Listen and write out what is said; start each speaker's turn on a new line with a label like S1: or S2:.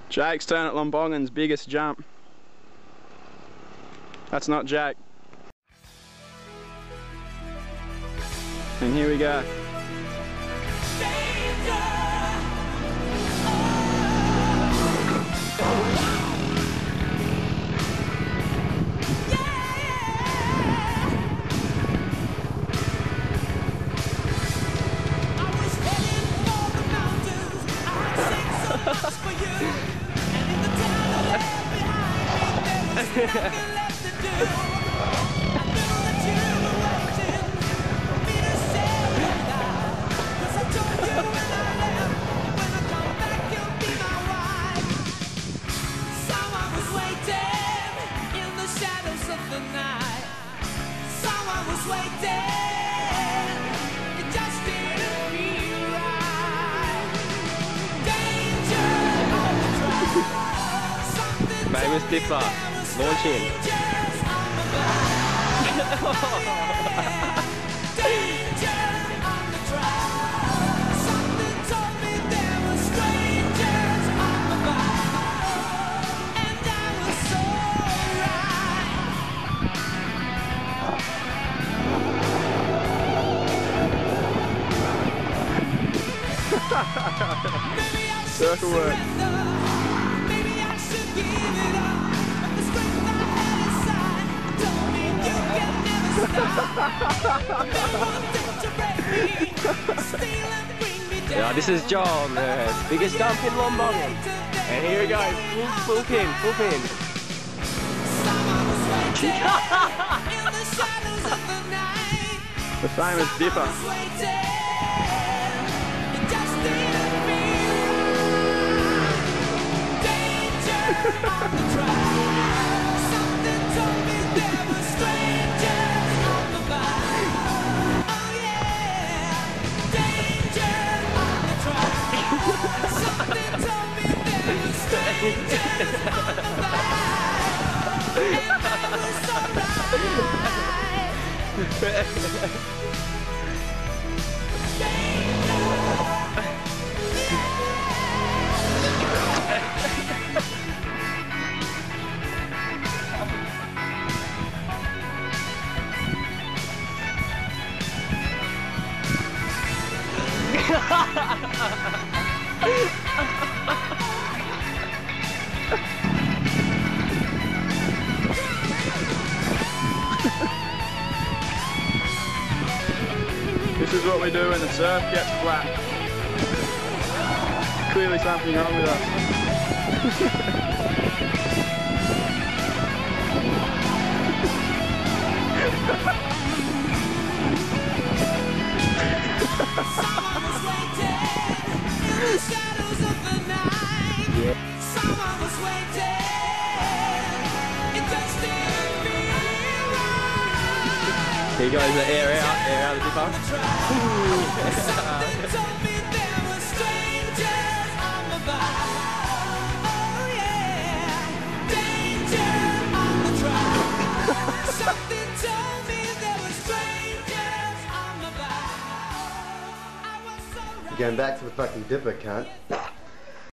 S1: Jake's turn at Lombongan's biggest jump. That's not Jake. And here we go.
S2: Famous dipper, launch in.
S1: Circle work.
S2: Yeah, this is John, the biggest jump in Lombongan. And here we go, full pin, full pin.
S1: The famous dipper. This is what we do when the surf gets flat. Clearly something wrong with us.
S3: Someone was waiting in the shadows of the night. Yeah. Someone was waiting. It just didn't feel right.
S2: Here goes the air out of the dipper.
S3: Something told me there were strangers on the vibe. Oh yeah, danger on the track. Something told me there were strangers on the vibe.
S4: Going back to the fucking dipper, cunt.